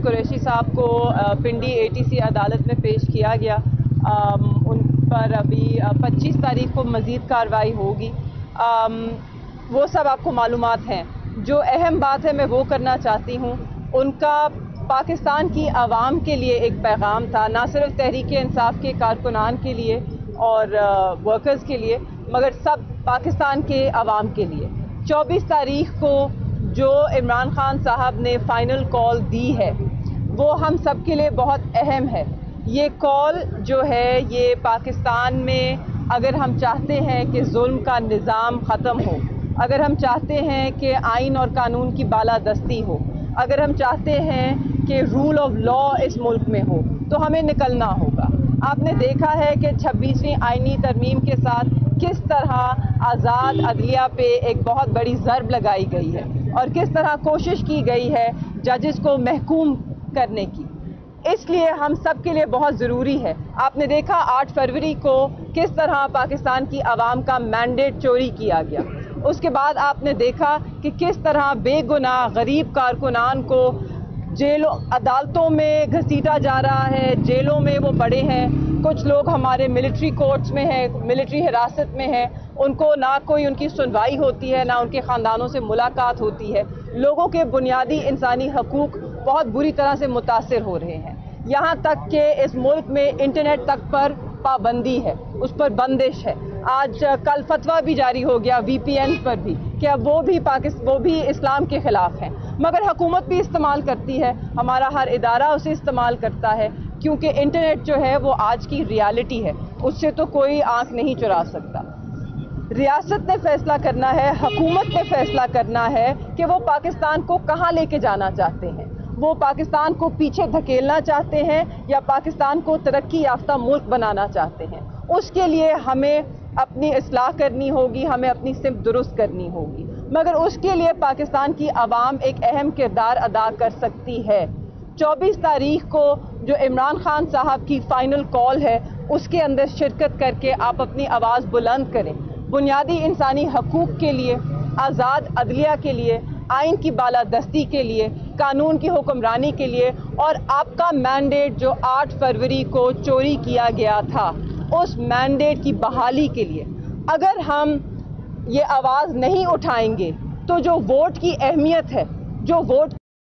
قریشی صاحب کو پنڈی ATC عدالت میں پیش کیا گیا. ان پر ابھی 25 تاریخ کو مزید کارروائی ہوگی. وہ سب آپ کو معلومات ہیں. جو اہم بات ہے میں وہ کرنا چاہتی ہوں. ان کا پاکستان کی عوام کے لیے ایک پیغام تھا، نہ صرف تحریک انصاف کے کارکنان کے لیے اور ورکرز کے لیے، مگر سب پاکستان کے عوام کے لیے. 24 تاریخ کو جو عمران خان صاحب نے فائنل کال دی ہے وہ ہم سب کے لیے بہت اہم ہے. یہ کال جو ہے یہ پاکستان میں اگر ہم چاہتے ہیں کہ ظلم کا نظام ختم ہو، اگر ہم چاہتے ہیں کہ آئین اور قانون کی بالادستی ہو، اگر ہم چاہتے ہیں کہ رول آف لا اس ملک میں ہو، تو ہمیں نکلنا ہوگا. آپ نے دیکھا ہے کہ 26ویں آئینی ترمیم کے ساتھ کس طرح آزاد عدلیہ پہ ایک بہت بڑی ضرب لگائی گئی ہے اور کس طرح کوشش کی گئی ہے ججز کو محکوم کرنے کی. اس لیے ہم سب کے لیے بہت ضروری ہے. آپ نے دیکھا 8 فروری کو کس طرح پاکستان کی عوام کا مینڈیٹ چوری کیا گیا. اس کے بعد آپ نے دیکھا کہ کس طرح بے گناہ غریب کارکنان کو جیلوں عدالتوں میں گھسیٹا جا رہا ہے، جیلوں میں وہ پڑے ہیں. کچھ لوگ ہمارے ملٹری کورٹس میں ہیں، ملٹری حراست میں ہیں. ان کو نہ کوئی ان کی سنوائی ہوتی ہے، نہ ان کے خاندانوں سے ملاقات ہوتی ہے. لوگوں کے بنیادی انسانی حقوق بہت بری طرح سے متاثر ہو رہے ہیں. یہاں تک کہ اس ملک میں انٹرنیٹ تک پر پابندی ہے، اس پر بندش ہے. آج کل فتویٰ بھی جاری ہو گیا VPN پر بھی کہ اب وہ بھی اسلام کے خلاف ہیں. مگر حکومت بھی استعمال کرتی ہے، ہمارا ہر ادارہ اسے استعمال کرتا ہے، کیونکہ انٹرنیٹ جو ہے وہ آج کی ریالٹی ہے، اس سے تو کوئی آنکھ نہیں چرا سکتا. ریاست نے فیصلہ کرنا ہے، حکومت نے فیصلہ کرنا ہے کہ وہ پاکستان کو کہاں لے کے جانا چاہتے ہیں. وہ پاکستان کو پیچھے دھکیلنا چاہتے ہیں یا پاکستان کو ترقی یافتہ ملک بنانا چاہتے ہیں. اس کے لیے ہمیں اپنی اصلاح کرنی ہوگی، ہمیں اپنی سمت درست کرنی ہوگی. مگر اس کے لیے پاکستان کی عوام ایک اہم کردار ادا کر سکتی ہے. 24 تاریخ کو جو عمران خان صاحب کی فائنل کال ہے اس کے اندر شرکت کر کے آپ اپنی آواز بلند کریں. بنیادی انسانی حقوق کے لیے، آزاد عدلیہ کے لیے، آئین کی بالادستی کے لیے، قانون کی حکمرانی کے لیے، اور آپ کا مینڈیٹ جو 8 فروری کو چوری کیا گیا تھا اس مینڈیٹ کی بحالی کے لیے. اگر ہم یہ آواز نہیں اٹھائیں گے تو جو ووٹ کی اہمیت ہے، جو ووٹ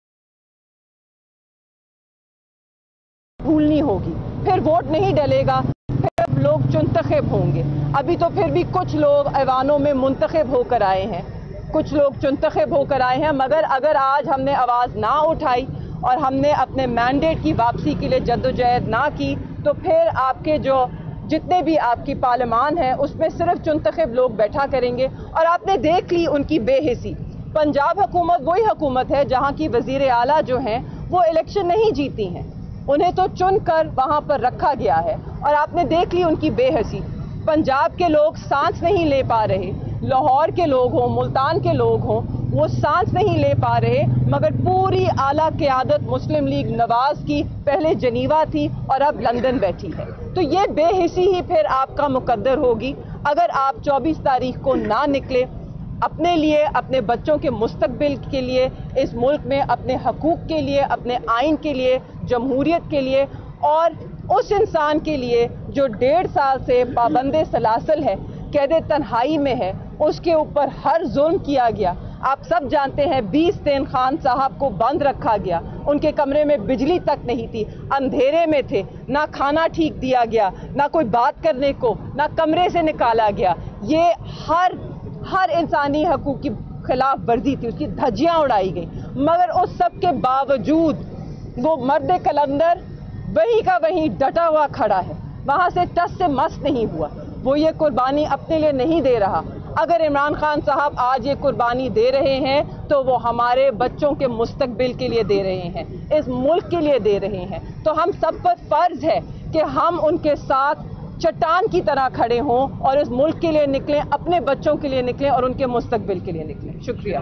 بھولنی ہوگی. پھر ووٹ نہیں ڈلے گا، پھر لوگ منتخب ہوں گے. ابھی تو پھر بھی کچھ لوگ ایوانوں میں منتخب ہو کر آئے ہیں، کچھ لوگ منتخب ہو کر آئے ہیں. مگر اگر آج ہم نے آواز نہ اٹھائی اور ہم نے اپنے مینڈیٹ کی واپسی کے لیے جدوجہد نہ کی تو پھر آپ کے جتنے بھی آپ کی پارلیمان ہیں اس میں صرف منتخب لوگ بیٹھا کریں گے. اور آپ نے دیکھ لی ان کی بے حسی. پنجاب حکومت وہی حکومت ہے جہاں کی وزیر اعلیٰ جو ہیں وہ الیکشن نہیں جیتی ہیں، انہیں تو چن کر وہاں پر رکھا گیا ہے. اور آپ نے دیکھ لی ان کی بے حسی. پنجاب کے لوگ سانس نہیں لے پا رہے، لاہور کے لوگ ہوں، ملتان کے لوگ ہوں، وہ سانس نہیں لے پا رہے. مگر پوری اعلیٰ قیادت مسلم لیگ نواز کی پہلے جنیوا تھی اور اب لندن بیٹھی ہے. تو یہ بے حسی ہی پھر آپ کا مقدر ہوگی اگر آپ 24 تاریخ کو نہ نکلے اپنے لیے، اپنے بچوں کے مستقبل کے لیے، اس ملک میں اپنے حقوق کے لیے، اپنے آئین کے لیے، جمہوریت کے لیے، اور اس انسان کے لیے جو 1.5 سال سے پابند سلاسل ہے، قید تنہائی میں ہے، اس کے اوپر ہر ظلم کیا گیا. آپ سب جانتے ہیں 20 دن خان صاحب کو بند رکھا گیا، ان کے کمرے میں بجلی تک نہیں تھی، اندھیرے میں تھے، نہ کھانا ٹھیک دیا گیا، نہ کوئی بات کرنے کو، نہ کمرے سے نکالا گیا. یہ ہر انسانی حقوق کی خلاف ورزی تھی، اس کی دھجیاں اڑائی گئی. مگر اس سب کے باوجود وہ مرد کلندر وہیں کا وہیں ڈٹا ہوا کھڑا ہے، وہاں سے ٹس سے مس نہیں ہوا. وہ یہ قربانی اپنے لیے نہیں دے رہا. اگر عمران خان صاحب آج یہ قربانی دے رہے ہیں تو وہ ہمارے بچوں کے مستقبل کے لیے دے رہے ہیں، اس ملک کے لیے دے رہے ہیں. تو ہم سب پر فرض ہے کہ ہم ان کے ساتھ چٹان کی طرح کھڑے ہوں اور اس ملک کے لیے نکلیں، اپنے بچوں کے لیے نکلیں اور ان کے مستقبل کے لیے نکلیں. شکریہ.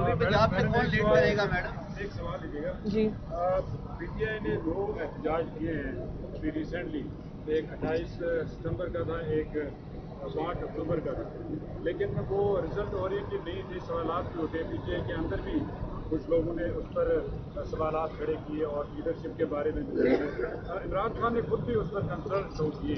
ایک سوال لیجیے گا جی. PTI نے 2 احتجاج کیے ہیں ریسنٹلی، ایک 28 ستمبر کا تھا، ایک 5 اکتوبر کا تھا، لیکن وہ رزلٹ اورینٹڈ نہیں تھے. سوالات بھی ہوتے ہیں PTI کے اندر بھی کچھ لوگوں نے اس پر سوالات کھڑے کیے اور لیڈرشپ کے بارے میں عمران خان نے خود بھی اس پر کنسرن شو کیے.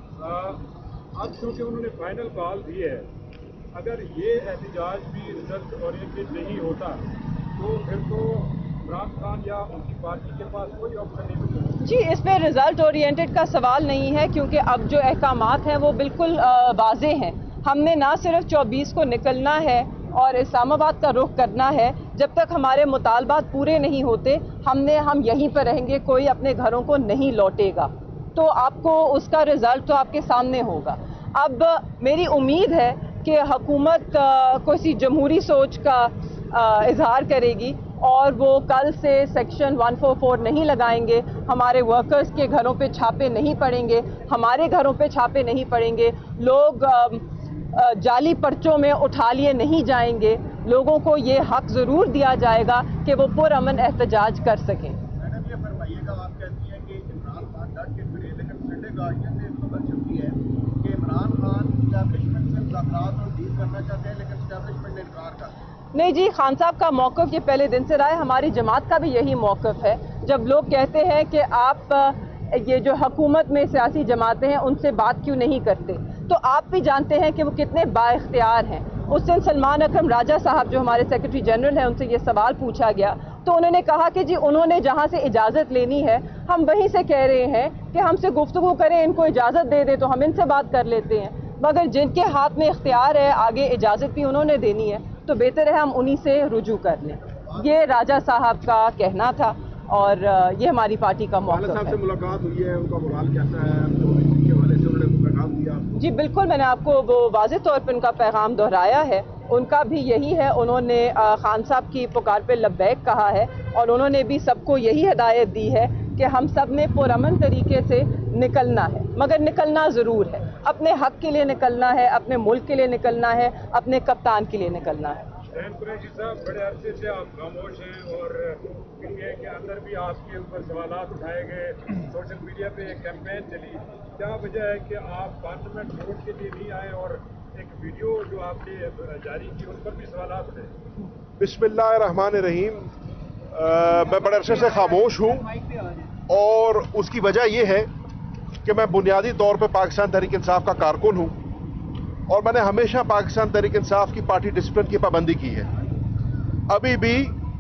اب چونکہ انہوں نے فائنل کال دی ہے, اگر یہ احتجاج بھی رزلٹ اورینٹڈ نہیں ہوتا تو پھر تو عمران خان یا ان کی پارٹی کے پاس کوئی آپشن نہیں بچا. جی, اس میں رزلٹ اورینٹڈ کا سوال نہیں ہے, کیونکہ اب جو احکامات ہیں وہ بالکل واضح ہیں. ہم نے نہ صرف 24 کو نکلنا ہے اور اسلام آباد کا رخ کرنا ہے. جب تک ہمارے مطالبات پورے نہیں ہوتے ہم یہیں پر رہیں گے, کوئی اپنے گھروں کو نہیں لوٹے گا. تو آپ کو اس کا رزلٹ تو آپ کے سامنے ہوگا. اب میری امید ہے کہ حکومت کوئی جمہوری سوچ کا اظہار کرے گی اور وہ کل سے سیکشن 144 نہیں لگائیں گے, ہمارے ورکرز کے گھروں پہ چھاپے نہیں پڑیں گے, ہمارے گھروں پہ چھاپے نہیں پڑیں گے, لوگ جعلی پرچوں میں اٹھا لیے نہیں جائیں گے. لوگوں کو یہ حق ضرور دیا جائے گا کہ وہ پرامن احتجاج کر سکیں. میڈم یہ فرمائیے گا, آپ کہتی ہیں کہ عمران خان ڈٹ کے کھڑے, لیکن سنڈے گارڈین سے خبر چھپی ہے کہ عمران خان اسٹیبلشمنٹ سے مذاکرات اور ڈیل کرنا چاہتے ہیں, لیکن اسٹیبلشمنٹ نے انکار کر دیا. نہیں جی, خان صاحب کا موقف یہ پہلے دن سے رہا ہے, ہماری جماعت کا بھی یہی موقف ہے. جب لوگ کہتے ہیں کہ آپ یہ جو حکومت میں سیاسی جماعتیں ہیں ان سے بات کیوں نہیں کرتے, تو آپ بھی جانتے ہیں کہ وہ کتنے با اختیار ہیں. اس دن سلمان اکرم راجہ صاحب جو ہمارے سیکرٹری جنرل ہیں ان سے یہ سوال پوچھا گیا تو انہوں نے کہا کہ جی انہوں نے جہاں سے اجازت لینی ہے ہم وہیں سے کہہ رہے ہیں کہ ہم سے گفتگو کریں, ان کو اجازت دے دیں تو ہم ان سے بات کر لیتے ہیں. مگر جن کے ہاتھ میں اختیار ہے آگے اجازت بھی انہوں نے دینی ہے تو بہتر ہے ہم انہی سے رجوع کر لیں. یہ راجہ صاحب کا کہنا تھا اور یہ ہماری پارٹی کا موقف ہے. صاحب سے ملاقات ہوئی ہے, ان کا مورال کیسا ہے, کے حوالے سے انہوں نے پیغام دیا؟ جی بالکل, میں نے آپ کو وہ واضح طور پہ ان کا پیغام دہرایا ہے. ان کا بھی یہی ہے, انہوں نے خان صاحب کی پکار پہ لبیک کہا ہے اور انہوں نے بھی سب کو یہی ہدایت دی ہے کہ ہم سب نے پرامن طریقے سے نکلنا ہے, مگر نکلنا ضرور ہے. اپنے حق کے لیے نکلنا ہے, اپنے ملک کے لیے نکلنا ہے, اپنے کپتان کے لیے نکلنا ہے. قریشی صاحب, بڑے عرصے سے آپ خاموش ہیں اور انڈیا کے اندر بھی آپ کے اوپر سوالات اٹھائے گئے, سوشل میڈیا پہ ایک کیمپین چلی, کیا وجہ ہے کہ آپ پارلیمنٹ ووٹ کے لیے نہیں آئے اور ایک ویڈیو جو آپ نے جاری کی ان پر بھی سوالات اٹھے؟ بسم اللہ الرحمن الرحیم. میں بڑے عرصے سے خاموش ہوں اور اس کی وجہ یہ ہے کہ میں بنیادی طور پہ پاکستان تحریک انصاف کا کارکن ہوں اور میں نے ہمیشہ پاکستان تحریک انصاف کی پارٹی ڈسپلن کی پابندی کی ہے. ابھی بھی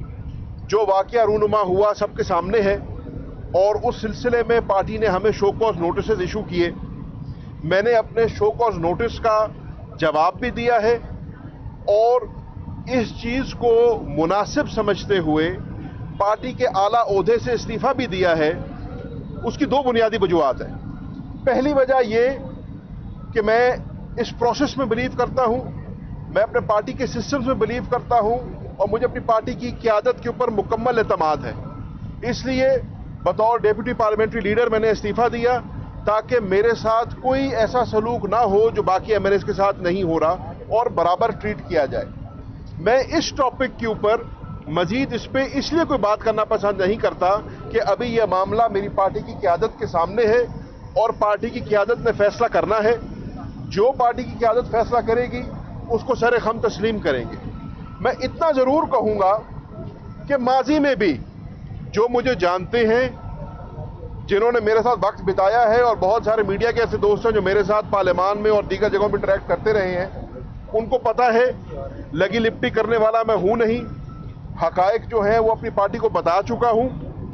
جو واقعہ رونما ہوا سب کے سامنے ہے اور اس سلسلے میں پارٹی نے ہمیں شو کاز نوٹسز ایشو کیے. میں نے اپنے شو کاز نوٹس کا جواب بھی دیا ہے اور اس چیز کو مناسب سمجھتے ہوئے پارٹی کے اعلیٰ عہدے سے استعفیٰ بھی دیا ہے. اس کی دو بنیادی وجوہات ہیں. پہلی وجہ یہ کہ میں اس پروسیس میں بلیو کرتا ہوں, میں اپنے پارٹی کے سسٹمز میں بلیو کرتا ہوں اور مجھے اپنی پارٹی کی قیادت کے اوپر مکمل اعتماد ہے. اس لیے بطور ڈیپٹی پارلیمنٹری لیڈر میں نے استعفیٰ دیا تاکہ میرے ساتھ کوئی ایسا سلوک نہ ہو جو باقی ایم ایل ایز کے ساتھ نہیں ہو رہا اور برابر ٹریٹ کیا جائے. میں اس ٹاپک کے اوپر مزید اس پہ اس لیے کوئی بات کرنا پسند نہیں کرتا کہ ابھی یہ معاملہ میری پارٹی کی قیادت کے سامنے ہے اور پارٹی کی قیادت نے فیصلہ کرنا ہے. جو پارٹی کی قیادت فیصلہ کرے گی اس کو سر خم تسلیم کریں گے. میں اتنا ضرور کہوں گا کہ ماضی میں بھی جو مجھے جانتے ہیں, جنہوں نے میرے ساتھ وقت بتایا ہے, اور بہت سارے میڈیا کے ایسے دوست ہیں جو میرے ساتھ پارلیمان میں اور دیگر جگہوں پہ انٹریکٹ کرتے رہے ہیں, ان کو پتہ ہے لگی لپٹی کرنے والا میں ہوں نہیں. حقائق جو ہیں وہ اپنی پارٹی کو بتا چکا ہوں.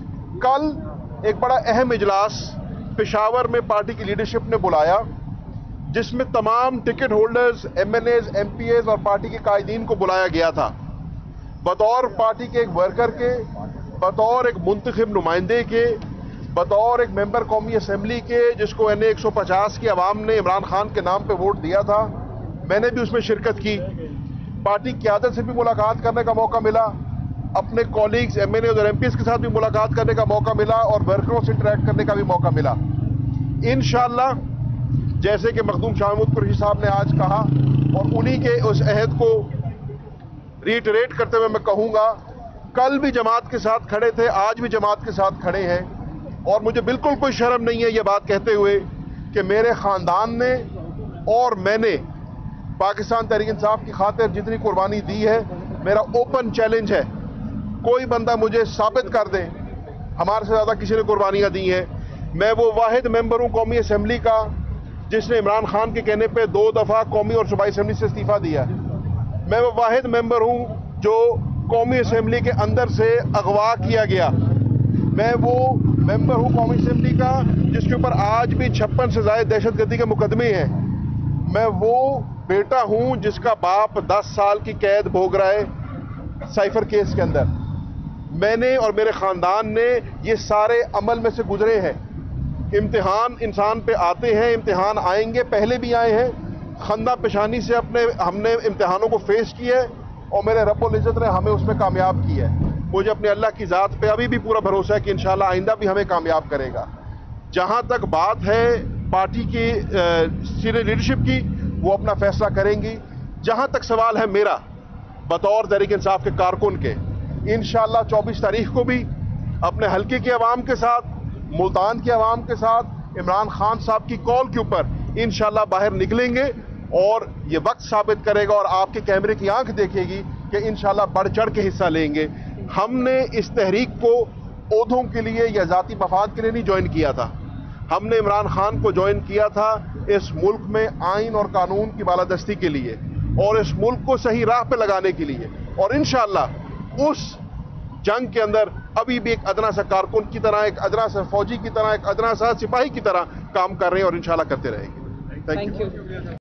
کل ایک بڑا اہم اجلاس پشاور میں پارٹی کی لیڈرشپ نے بلایا جس میں تمام ticket holders, M L As, M P As اور پارٹی کے قائدین کو بلایا گیا تھا. بطور پارٹی کے ایک ورکر کے, بطور ایک منتخب نمائندے کے, بطور ایک ممبر قومی اسمبلی کے جس کو این اے 150 کی عوام نے عمران خان کے نام پہ ووٹ دیا تھا, میں نے بھی اس میں شرکت کی. پارٹی قیادت سے بھی ملاقات کرنے کا موقع ملا, اپنے کولیگز ایم ایل اے اور ایم پی ایس کے ساتھ بھی ملاقات کرنے کا موقع ملا اور ورکروں سے انٹریکٹ کرنے کا بھی موقع ملا. انشاءاللہ جیسے کہ مخدوم شاہ محمود قریشی صاحب نے آج کہا اور انہی کے اس عہد کو ریٹریٹ کرتے ہوئے میں کہوں گا, کل بھی جماعت کے ساتھ کھڑے تھے, آج بھی جماعت کے ساتھ کھڑے ہیں اور مجھے بالکل کوئی شرم نہیں ہے یہ بات کہتے ہوئے کہ میرے خاندان نے اور میں نے پاکستان تحریک انصاف کی خاطر جتنی قربانی دی ہے, میرا اوپن چیلنج ہے कोई बंदा मुझे साबित कर दे हमारे से ज़्यादा किसी ने कुर्बानियाँ दी हैं। मैं वो वाहिद मेंबर हूँ कौमी असम्बली का जिसने इमरान खान के कहने पे 2 दफ़ा कौमी और सूबाई असम्बली से इस्तीफ़ा दिया। मैं वो वाहिद मेंबर हूँ जो कौमी असम्बली के अंदर से अगवा किया गया। मैं वो मेंबर हूँ कौमी असम्बली का जिसके ऊपर आज भी 56 से ज़ायद दहशतगर्दी के मुकदमे हैं। मैं वो बेटा हूँ जिसका बाप 10 साल की कैद भोग रहा है साइफर केस के अंदर। मैंने और मेरे ख़ानदान ने ये सारे अमल में से गुजरे हैं। इम्तिहान इंसान पे आते हैं, इम्तिहान आएंगे, पहले भी आए हैं। खंदा पेशानी से हमने इम्तिहानों को फेस किया है और मेरे रब्बुल इज़्ज़त ने हमें उसमें कामयाब किया है। मुझे अपने अल्लाह की ज़ात पे अभी भी पूरा भरोसा है कि इंशाअल्लाह आइंदा भी हमें कामयाब करेगा। जहाँ तक बात है पार्टी की सीनियर लीडरशिप की, वो अपना फैसला करेंगी। जहाँ तक सवाल है मेरा बतौर तहरीक इंसाफ के कारकुन के, इंशाअल्लाह 24 तारीख को भी अपने हल्के के अवाम के साथ, मुल्तान के अवाम के साथ इमरान खान साहब की कॉल के ऊपर इंशाअल्लाह बाहर निकलेंगे और ये वक्त साबित करेगा और आपके कैमरे की आंख देखेगी कि इंशाअल्लाह बढ़ चढ़ के हिस्सा लेंगे। हमने इस तहरीक को ओहदों के लिए या ज़ाती मफाद के लिए नहीं ज्वाइन किया था। हमने इमरान खान को ज्वाइन किया था इस मुल्क में आइन और कानून की बालादस्ती के लिए और इस मुल्क को सही राह पे लगाने के लिए। और इंशाअल्लाह उस जंग के अंदर अभी भी एक अदना सा कारकुन की तरह, एक अदना सा फौजी की तरह, एक अदना सा सिपाही की तरह काम कर रहे हैं और इंशाअल्लाह करते रहेंगे। Thank you.